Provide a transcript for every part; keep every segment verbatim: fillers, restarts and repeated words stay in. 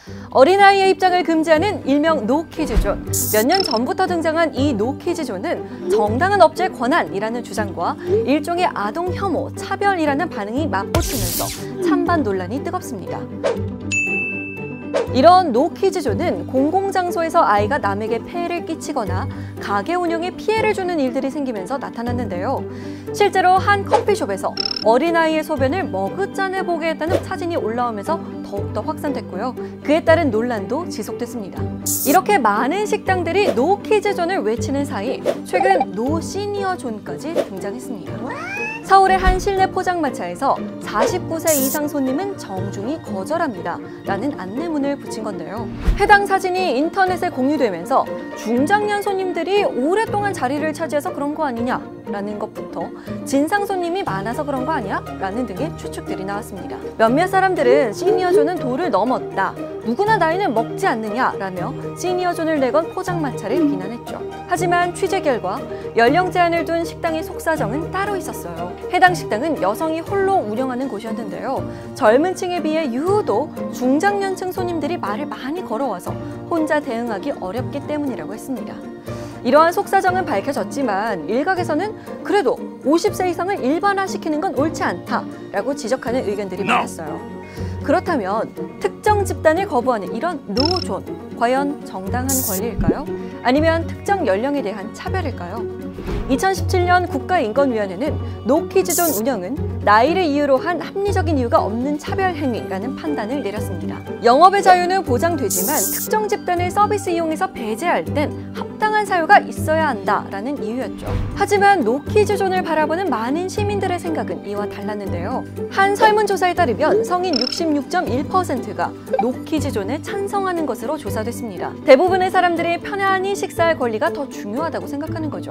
어린아이의 입장을 금지하는 일명 노키즈존. 몇 년 전부터 등장한 이 노키즈존은 정당한 업체 권한이라는 주장과 일종의 아동 혐오, 차별이라는 반응이 맞붙으면서 찬반 논란이 뜨겁습니다. 이런 노키즈존은 공공장소에서 아이가 남에게 폐해를 끼치거나 가게 운영에 피해를 주는 일들이 생기면서 나타났는데요. 실제로 한 커피숍에서 어린아이의 소변을 머그잔에 보게 했다는 사진이 올라오면서 더욱더 확산됐고요. 그에 따른 논란도 지속됐습니다. 이렇게 많은 식당들이 노키즈존을 외치는 사이 최근 노시니어존까지 등장했습니다. 서울의 한 실내 포장마차에서 사십구 세 이상 손님은 정중히 거절합니다 라는 안내문을 붙인 건데요. 해당 사진이 인터넷에 공유되면서 중장년 손님들이 오랫동안 자리를 차지해서 그런 거 아니냐 라는 것부터 진상 손님이 많아서 그런 거 아니야? 라는 등의 추측들이 나왔습니다. 몇몇 사람들은 시니어존은 도를 넘었다, 누구나 나이는 먹지 않느냐 라며 시니어존을 내건 포장마차를 비난했죠. 하지만 취재 결과 연령 제한을 둔 식당의 속사정은 따로 있었어요. 해당 식당은 여성이 홀로 운영하는 곳이었는데요. 젊은 층에 비해 유독 중장년층 손님들이 말을 많이 걸어와서 혼자 대응하기 어렵기 때문이라고 했습니다. 이러한 속사정은 밝혀졌지만 일각에서는 그래도 오십 세 이상을 일반화시키는 건 옳지 않다라고 지적하는 의견들이 많았어요. 그렇다면 특정 집단을 거부하는 이런 노존, 과연 정당한 권리일까요? 아니면 특정 연령에 대한 차별일까요? 이천십칠 년 국가인권위원회는 노키즈존 운영은 나이를 이유로 한 합리적인 이유가 없는 차별 행위라는 판단을 내렸습니다. 영업의 자유는 보장되지만 특정 집단을 서비스 이용해서 배제할 땐 합당한 사유가 있어야 한다라는 이유였죠. 하지만 노키즈존을 바라보는 많은 시민들의 생각은 이와 달랐는데요. 한 설문조사에 따르면 성인 육십육 점 일 퍼센트가 노키즈존에 찬성하는 것으로 조사됐습니다. 대부분의 사람들이 편안히 식사할 권리가 더 중요하다고 생각하는 거죠.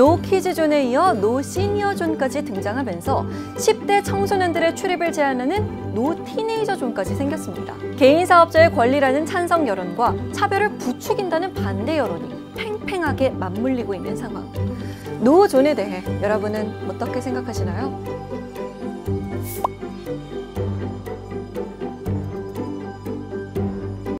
노키즈존에 이어 노시니어존까지 등장하면서 십 대 청소년들의 출입을 제한하는 노티네이저존까지 생겼습니다. 개인 사업자의 권리라는 찬성 여론과 차별을 부추긴다는 반대 여론이 팽팽하게 맞물리고 있는 상황. 노존에 대해 여러분은 어떻게 생각하시나요?